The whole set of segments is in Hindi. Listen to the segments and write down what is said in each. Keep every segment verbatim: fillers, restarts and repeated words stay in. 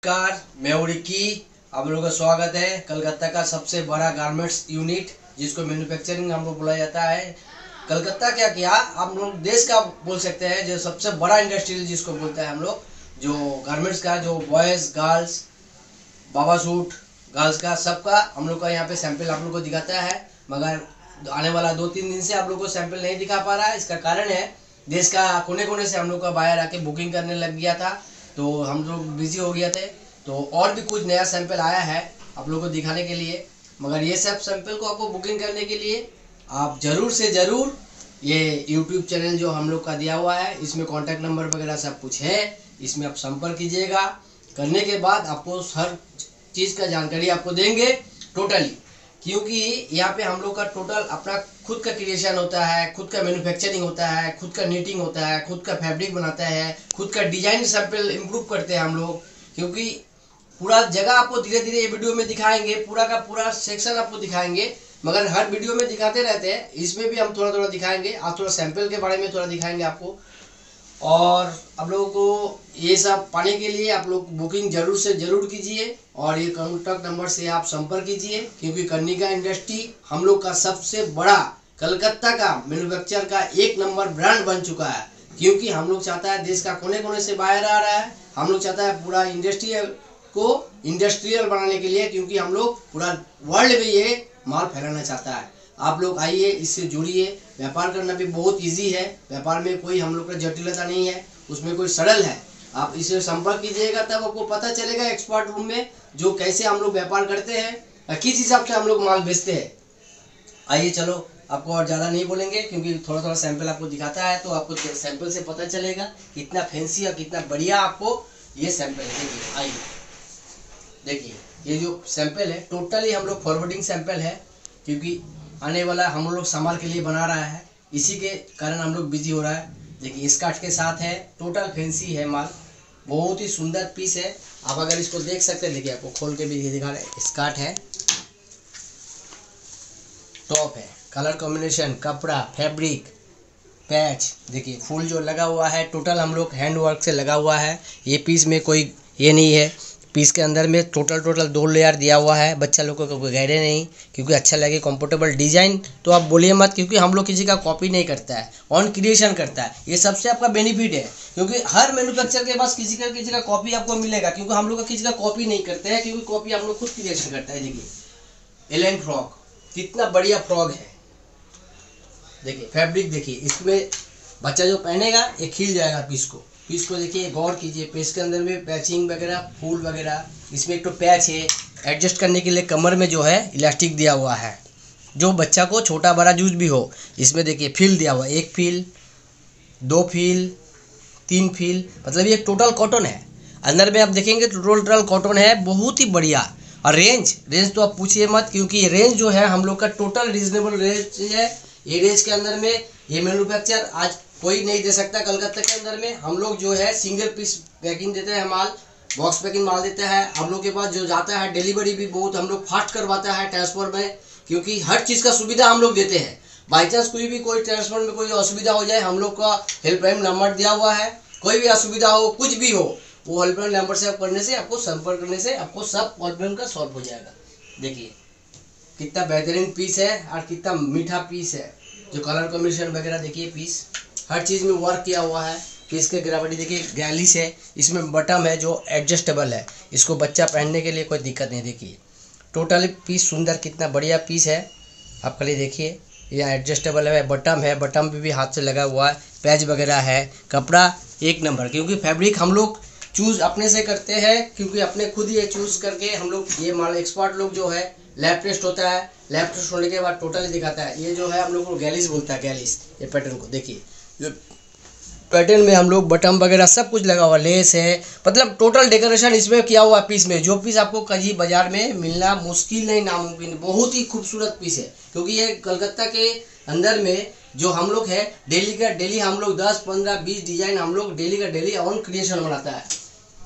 नमस्कार, मैं उड़िकी। आप लोगों का स्वागत है। कलकत्ता का सबसे बड़ा गारमेंट्स यूनिट जिसको मैन्युफैक्चरिंग हम लोग बोला जाता है। कलकत्ता क्या किया, आप लोग देश का बोल सकते हैं जो सबसे बड़ा इंडस्ट्रियल जिसको बोलते हैं हम लोग, जो गारमेंट्स का, जो बॉयज़ गर्ल्स बाबा सूट गर्ल्स का सबका हम लोग का यहाँ पे सैंपल आप लोग को दिखाता है। मगर आने वाला दो तीन दिन से आप लोग को सैंपल नहीं दिखा पा रहा है। इसका कारण है देश का कोने कोने से हम लोग का बाहर आके बुकिंग करने लग गया था, तो हम लोग बिजी हो गए थे। तो और भी कुछ नया सैंपल आया है आप लोगों को दिखाने के लिए। मगर ये सब सैंपल को आपको बुकिंग करने के लिए आप ज़रूर से ज़रूर ये यूट्यूब चैनल जो हम लोग का दिया हुआ है, इसमें कॉन्टैक्ट नंबर वगैरह सब कुछ है, इसमें आप संपर्क कीजिएगा। करने के बाद आपको हर चीज़ का जानकारी आपको देंगे टोटली, क्योंकि यहाँ पे हम लोग का टोटल अपना खुद का क्रिएशन होता है, खुद का मैन्युफैक्चरिंग होता है, खुद का नीटिंग होता है, खुद का फैब्रिक बनाता है, खुद का डिजाइन सैंपल इम्प्रूव करते हैं हम लोग। क्योंकि पूरा जगह आपको धीरे धीरे ये वीडियो में दिखाएंगे, पूरा का पूरा सेक्शन आपको दिखाएंगे, मगर हर वीडियो में दिखाते रहते हैं। इसमें भी हम थोड़ा थोड़ा दिखाएंगे, आज थोड़ा सैंपल के बारे में थोड़ा दिखाएंगे आपको। और आप लोगों को ये सब पाने के लिए आप लोग बुकिंग जरूर से ज़रूर कीजिए और ये कॉन्टैक्ट नंबर से आप संपर्क कीजिए, क्योंकि कर्णिका इंडस्ट्री हम लोग का सबसे बड़ा कलकत्ता का मैन्युफैक्चर का एक नंबर ब्रांड बन चुका है। क्योंकि हम लोग चाहता है देश का कोने कोने से बाहर आ रहा है, हम लोग चाहता है पूरा इंडस्ट्रियल को इंडस्ट्रियल बनाने के लिए, क्योंकि हम लोग पूरा वर्ल्ड में ये माल फैलाना चाहता है। आप लोग आइए, इससे जुड़िए। व्यापार करना भी बहुत इजी है, व्यापार में कोई हम लोग का जटिलता नहीं है, उसमें कोई सरल है। आप इसे संपर्क कीजिएगा तब आपको पता चलेगा एक्सपर्ट रूम में जो कैसे हम लोग व्यापार करते हैं, किस हिसाब से हम लोग माल बेचते हैं। आइए चलो, आपको और ज़्यादा नहीं बोलेंगे, क्योंकि थोड़ा थोड़ा सैंपल आपको दिखाता है, तो आपको सैंपल से पता चलेगा कितना फैंसी और कितना बढ़िया आपको ये सैंपल है। देखिए, आइए देखिए, ये जो सैंपल है टोटली हम लोग फॉरवर्डिंग सैंपल है, क्योंकि आने वाला हम लोग सामान के लिए बना रहा है, इसी के कारण हम लोग बिजी हो रहा है। देखिए, स्कर्ट के साथ है, टोटल फैंसी है माल, बहुत ही सुंदर पीस है। आप अगर इसको देख सकते हैं, देखिए आपको खोल के भी दिखा रहे हैं। स्कर्ट है, टॉप है, कलर कॉम्बिनेशन, कपड़ा, फैब्रिक, पैच, देखिए फूल जो लगा हुआ है टोटल हम लोग हैंड वर्क से लगा हुआ है। ये पीस में कोई ये नहीं है, पीस के अंदर में टोटल टोटल दो लेयर दिया हुआ है। बच्चा लोग को कोई गहरे नहीं, क्योंकि अच्छा लगे कंफर्टेबल डिजाइन तो आप बोलिए मत, क्योंकि हम लोग किसी का कॉपी नहीं करता है, ऑन क्रिएशन करता है। ये सबसे आपका बेनिफिट है, क्योंकि हर मैन्युफैक्चर के पास किसी का किसी का कॉपी आपको मिलेगा, क्योंकि हम लोग का किसी का कॉपी नहीं करते हैं, क्योंकि कॉपी हम लोग खुद क्रिएशन करता है। देखिए एलेन फ्रॉक, कितना बढ़िया फ्रॉक है। देखिए फैब्रिक, देखिए इसमें बच्चा जो पहनेगा ये खिल जाएगा पीस को। पीस को देखिए, गौर कीजिए, पीस के अंदर में पैचिंग वगैरह, फूल वगैरह, इसमें एक तो पैच है, एडजस्ट करने के लिए कमर में जो है इलास्टिक दिया हुआ है, जो बच्चा को छोटा बड़ा यूज भी हो। इसमें देखिए फील दिया हुआ है, एक फील, दो फील, तीन फील, मतलब ये टोटल कॉटन है। अंदर में आप देखेंगे तो टोटल कॉटन है, बहुत ही बढ़िया। और रेंज रेंज तो आप पूछिए मत, क्योंकि ये रेंज जो है हम लोग का टोटल रीजनेबल रेंज है। ये रेंज के अंदर में ये मैन्युफैक्चर आज कोई नहीं दे सकता कलकत्ता के अंदर में। हम लोग जो है सिंगल पीस पैकिंग देते हैं, माल बॉक्स पैकिंग माल देते हैं। हम लोग के पास जो जाता है डिलीवरी भी बहुत हम लोग फास्ट करवाता है ट्रांसपोर्ट में, क्योंकि हर चीज़ का सुविधा हम लोग देते हैं। बाई चांस कोई भी कोई ट्रांसपोर्ट में कोई असुविधा हो जाए, हम लोग का हेल्पलाइन नंबर दिया हुआ है। कोई भी असुविधा हो, कुछ भी हो, वो हेल्पलाइन नंबर से आप करने से, आपको संपर्क करने से आपको सब प्रॉब्लम का सॉल्व हो जाएगा। देखिए कितना बेहतरीन पीस है और कितना मीठा पीस है। जो कलर कॉम्बिनेशन वगैरह देखिए, पीस हर चीज़ में वर्क किया हुआ है। पीस के ग्रेविटी देखिए, गैलिस है, इसमें बटम है जो एडजस्टेबल है, इसको बच्चा पहनने के लिए कोई दिक्कत नहीं। देखिए टोटली पीस सुंदर, कितना बढ़िया पीस है। आप खाली देखिए, यहाँ एडजस्टेबल है, बटम है, बटम भी, भी हाथ से लगा हुआ है, पैच वगैरह है, कपड़ा एक नंबर। क्योंकि फैब्रिक हम लोग चूज़ अपने से करते हैं, क्योंकि अपने खुद ही ये चूज़ करके हम लोग ये माल, एक्सपर्ट लोग जो है लैब टेस्ट होता है, लैब टेस्ट होने के बाद टोटली दिखाता है। ये जो है हम लोग को गैलिस बोलता है, गैलिस। ये पैटर्न को देखिए, जो पैटर्न में हम लोग बटन वगैरह सब कुछ लगा हुआ, लेस है, मतलब टोटल डेकोरेशन इसमें किया हुआ पीस में। जो पीस आपको कहीं बाजार में मिलना मुश्किल नहीं, नामुमकिन, बहुत ही खूबसूरत पीस है। क्योंकि ये कलकत्ता के अंदर में जो हम लोग है डेली का डेली हम लोग दस पंद्रह बीस डिजाइन हम लोग डेली का डेली ऑन क्रिएशन बनाता है।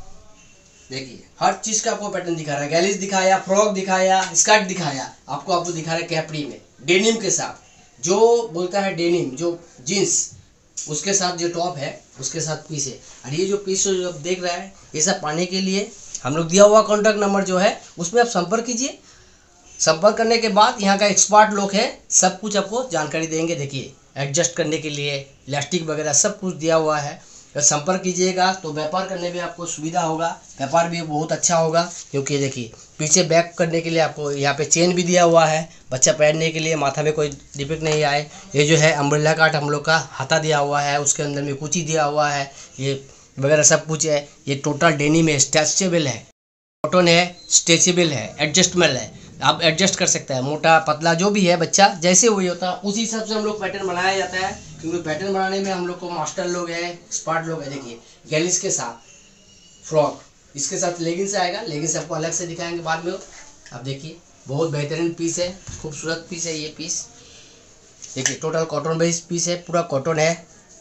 देखिए हर चीज़ का आपको पैटर्न दिखा रहा है, गैलिस दिखाया, फ्रॉक दिखाया, स्कर्ट दिखाया, आपको आपको दिखा रहा है कैपरी में डेनिम के साथ, जो बोलता है डेनिम, जो जीन्स, उसके साथ जो टॉप है उसके साथ पीस है। और ये जो पीस जो आप देख रहा है, ये सब पाने के लिए हम लोग दिया हुआ कॉन्टैक्ट नंबर जो है उसमें आप संपर्क कीजिए। संपर्क करने के बाद यहाँ का एक्सपर्ट लोग है, सब कुछ आपको जानकारी देंगे। देखिए एडजस्ट करने के लिए इलास्टिक वगैरह सब कुछ दिया हुआ है। अगर संपर्क कीजिएगा तो व्यापार करने में आपको सुविधा होगा, व्यापार भी बहुत अच्छा होगा। क्योंकि देखिए पीछे बैक करने के लिए आपको यहाँ पे चेन भी दिया हुआ है, बच्चा पहनने के लिए, माथा में कोई डिफेक्ट नहीं आए। ये जो है अम्ब्रेला काट हम लोग का हाथा दिया हुआ है, उसके अंदर में कुची दिया हुआ है, ये वगैरह सब कुछ है। ये टोटल डेनिम है, स्ट्रेचेबल है, कॉटन है, स्ट्रेचेबल है, एडजस्टेबल है, आप एडजस्ट कर सकते हैं। मोटा पतला जो भी है बच्चा जैसे वही होता है उसी हिसाब से हम लोग पैटर्न बनाया जाता है। क्योंकि पैटर्न बनाने में हम लोग को मास्टर लोग हैं, एक्सपर्ट लोग हैं। देखिए गैलिस के साथ फ्रॉक, इसके साथ लेगिंग्स आएगा, लेगिंग्स आपको अलग से दिखाएंगे बाद में। आप देखिए बहुत बेहतरीन पीस है, खूबसूरत पीस है ये पीस। देखिए टोटल कॉटन बेस्ड पीस है, पूरा कॉटन है,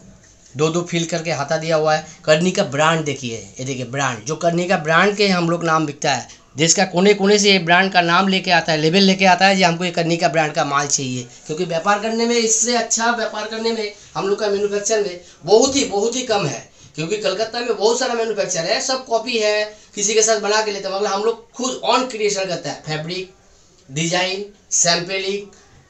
दो दो फील करके हाथा दिया हुआ है। करनी का ब्रांड देखिए, ये देखिए ब्रांड, जो करनी का ब्रांड के हम लोग नाम बिकता है, देश का कोने कोने से ये ब्रांड का नाम लेके आता है, लेबल लेके आता है, जो हमको ये करनी का ब्रांड का माल चाहिए। क्योंकि व्यापार करने में, इससे अच्छा व्यापार करने में हम लोग का मैन्युफैक्चर में बहुत ही बहुत ही कम है। क्योंकि कलकत्ता में बहुत सारा मैन्युफैक्चर है, सब कॉपी है, किसी के साथ बना के लेते हैं। मतलब हम लोग खुद ऑन क्रिएशन करता है, फैब्रिक, डिजाइन, सैम्पलिंग,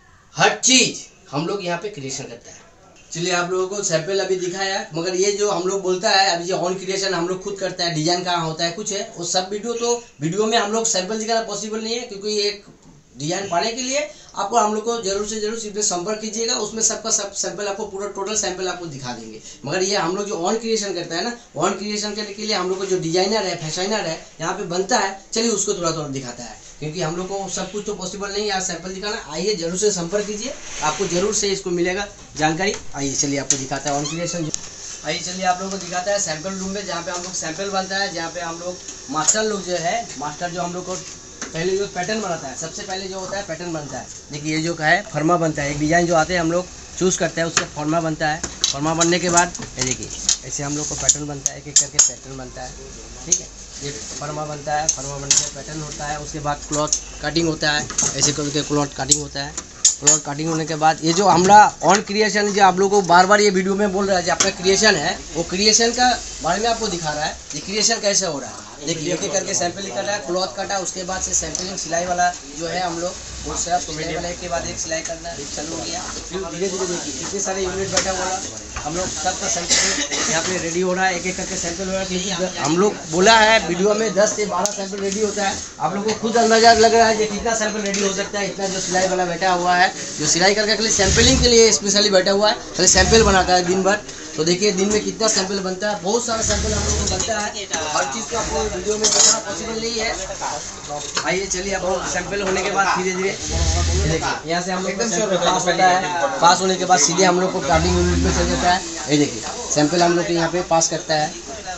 हर चीज़ हम लोग यहाँ पे क्रिएशन करता है। चलिए आप लोगों को सैंपल अभी दिखाया, मगर ये जो हम लोग बोलता है अभी जो ऑन क्रिएशन हम लोग खुद करता है, डिजाइन कहाँ होता है कुछ है, वो सब वीडियो तो वीडियो में हम लोग सैंपल दिखाना पॉसिबल नहीं है। क्योंकि एक डिजाइन पाने के लिए आपको हम लोग को जरूर से जरूर सीधे संपर्क कीजिएगा, उसमें सबका सब सैंपल आपको पूरा टोटल सैंपल आपको दिखा देंगे। मगर ये हम लोग जो ऑन क्रिएशन करता है ना, ऑन क्रिएशन करने के लिए हम लोग को जो डिजाइनर है, फैशनर है यहाँ पे बनता है, चलिए उसको थोड़ा थोड़ा दिखाता है। क्योंकि हम लोग को सब कुछ तो पॉसिबल नहीं है आज सैंपल दिखाना। आइए जरूर से संपर्क कीजिए, आपको जरूर से इसको मिलेगा जानकारी। आइए चलिए आपको दिखाता है ऑन क्रिएशन। आइए चलिए आप लोगों को दिखाता है सैंपल रूम में, जहाँ पे हम लोग सैंपल बनता है, जहाँ पे हम लोग मास्टर लोग जो है, मास्टर जो हम लोग को पहले जो पैटर्न बनाता है, सबसे पहले जो होता है पैटर्न बनता है। देखिए ये जो है फर्मा बनता है, एक डिजाइन जो आते हैं हम लोग चूज़ करते हैं, उससे फर्मा बनता है। फर्मा बनने के बाद ये देखिए ऐसे हम लोग को पैटर्न बनता है, एक एक करके पैटर्न बनता है। ठीक है, ये फर्मा बनता है, फर्मा बनने के पैटर्न होता है, उसके बाद क्लॉथ कटिंग होता है, ऐसे करके क्लॉथ कटिंग होता है। क्लॉथ कटिंग होने के बाद ये जो हमारा ऑन क्रिएशन, जो आप लोगों को बार बार ये वीडियो में बोल रहा है, जो आपका क्रिएशन है वो क्रिएशन का बारे में आपको दिखा रहा है, ये क्रिएशन कैसे हो रहा है। देखिए एक एक करके सैंपलिंग कर रहा है, क्लॉथ काटा, उसके बाद से सैंपलिंग सिलाई वाला जो है हम लोग वो सब सिलाई वाला एक के बाद एक सिलाई करना चालू हो गया। फिर धीरे धीरे देखिए कितने सारे यूनिट बैठा हुआ है, हम लोग सबका सैंपल यहाँ पे रेडी हो रहा है, एक एक करके सैंपल हो रहा है। क्योंकि हम लोग बोला है वीडियो में दस से बारह सैंपल रेडी होता है, आप लोग को खुद अंदाजा लग रहा है कि कितना सैंपल रेडी हो सकता है। इतना जो सिलाई वाला बैठा हुआ है, जो सिलाई करके खाली सैंपलिंग के लिए स्पेशली बैठा हुआ है, खाली सैंपल बनाता है दिन भर। तो देखिए दिन में कितना सैंपल बनता है, बहुत सारा सैंपल हम लोग को बनता है। हर चीज़ को आपको वीडियो में बताना पॉसिबल नहीं है। आइए चलिए आप लोग सैंपल होने के बाद धीरे धीरे देखिए यहाँ से हम लोग सैंपल पास होता है, पास होने के बाद सीधे हम लोग को काटिंग यूनिट में चल जाता है। ये देखिए सैंपल हम लोग को यहाँ पे पास करता है,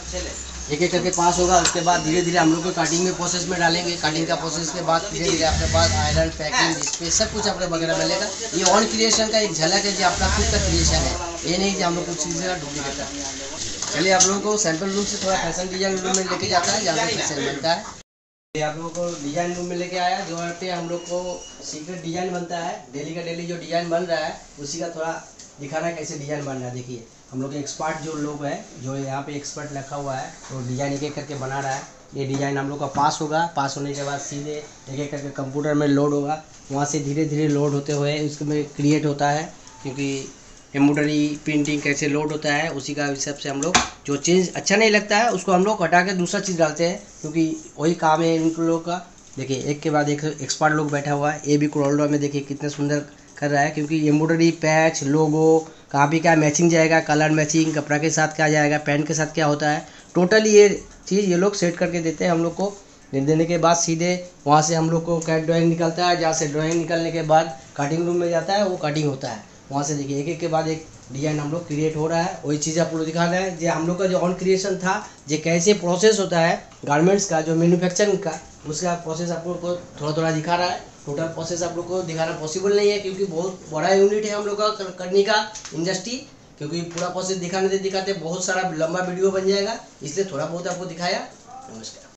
एक एक करके पास होगा। उसके बाद धीरे धीरे हम लोग को काटिंग में प्रोसेस में डालेंगे। काटिंग का प्रोसेस के बाद धीरे धीरे आपके पास आयरन, पैकिंग, डिस्प्ले सब कुछ आपके वगैरह मिलेगा। ये ऑन क्रिएशन का एक झलक है, जो आपका खुद का क्रिएशन है, ये नहीं कि हम लोग कुछ चीज़ का डुप्लीकेट है। चलिए आप लोगों को सैंपल रूम से थोड़ा फैशन डिजाइन रूम में लेके जाता है, जहाँ पे फैशन बनता है। ये आप लोगों को डिजाइन रूम में लेके आया, जो पे हम लोग को सीक्रेट डिजाइन बनता है। डेली का डेली जो डिजाइन बन रहा है उसी का थोड़ा दिखा रहा है कैसे डिजाइन बन रहा है। देखिए हम लोग के एक्सपर्ट जो लोग हैं, जो यहाँ पे एक्सपर्ट रखा हुआ है, तो डिजाइन एक एक करके बना रहा है। ये डिजाइन हम लोग का पास होगा, पास होने के बाद सीधे एक एक करके कंप्यूटर में लोड होगा, वहाँ से धीरे धीरे लोड होते हुए उसमें क्रिएट होता है। क्योंकि एम्ब्रॉयडरी प्रिंटिंग कैसे लोड होता है उसी का हिसाब से हम लोग जो चीज़ अच्छा नहीं लगता है उसको हम लोग हटा के दूसरा चीज़ डालते हैं, क्योंकि वही काम है इन लोगों का। देखिए एक के बाद एक एक्सपर्ट लोग बैठा हुआ है। ये भी क्रोल्डो में देखिए कितने सुंदर कर रहा है, क्योंकि एम्ब्रॉयडरी, पैच, लोगो कहाँ भी क्या मैचिंग जाएगा, कलर मैचिंग, कपड़ा के साथ क्या जाएगा, पैंट के साथ क्या होता है, टोटली ये चीज़ ये लोग सेट करके देते हैं हम लोग को। देने के बाद सीधे वहाँ से हम लोग को कैट ड्राइंग निकलता है, जहाँ से ड्राइंग निकलने के बाद कटिंग रूम में जाता है, वो कटिंग होता है। वहाँ से देखिए एक एक के बाद एक डिजाइन हम लोग क्रिएट हो रहा है। वही चीज़ आप लोग दिखा रहे हैं, जो हम लोग का जो ऑन क्रिएशन था, जो कैसे प्रोसेस होता है गारमेंट्स का, जो मैन्युफैक्चरिंग का, उसका प्रोसेस आप लोग को थोड़ा थोड़ा दिखा रहा है। टोटल प्रोसेस आप लोग को दिखाना पॉसिबल नहीं है, क्योंकि बहुत बड़ा यूनिट है हम लोग का करने का इंडस्ट्री। क्योंकि पूरा प्रोसेस दिखाने से दिखाते बहुत सारा लंबा वीडियो बन जाएगा, इसलिए थोड़ा बहुत आपको दिखाया। नमस्कार।